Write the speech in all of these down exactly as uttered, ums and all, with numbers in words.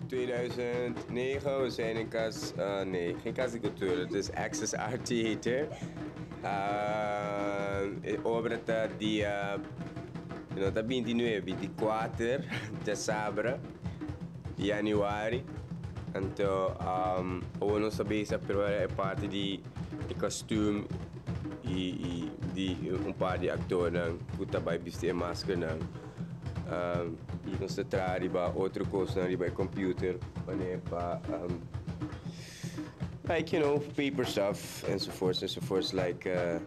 tweeduizend negen, we zijn in Cas... Uh, nee, geen Casa de Cultura, het is Access Art Theater. Uh, obra dia... No, tá vinte e nove, vinte e quatro de dezembro, januari. Então, um, o nosso base é parte de, de costume e, e de um par de atores que também vestem máscara. Um, e nós trazemos outra coisa para computer, para um, like you know paper stuff enzovoorts enzovoorts like uh,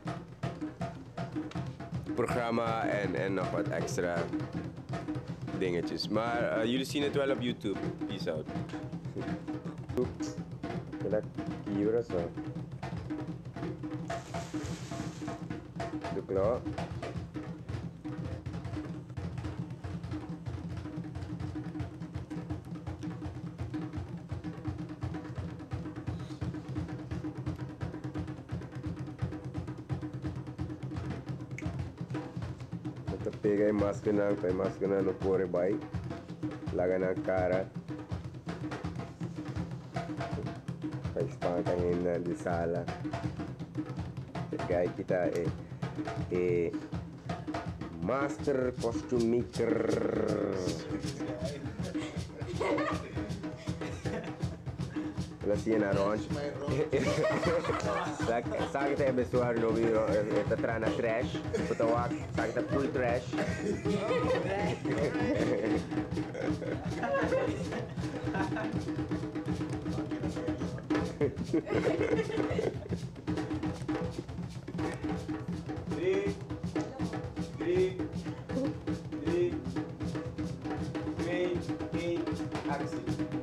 programma en, en nog wat extra dingetjes. Maar uh, jullie zien het wel op YouTube. Peace out. Kailangan kira sa duklo. Pega a máscara, põe a máscara no corpo, vai, larga na cara, faz espanca na de sala. Pega kita é é master costume maker. Ela tinha na ronde. Sabe que é pessoal no vídeo, está atrás na trash, puta wak, sabe que está full trash. Three, three, three, three, eight, action.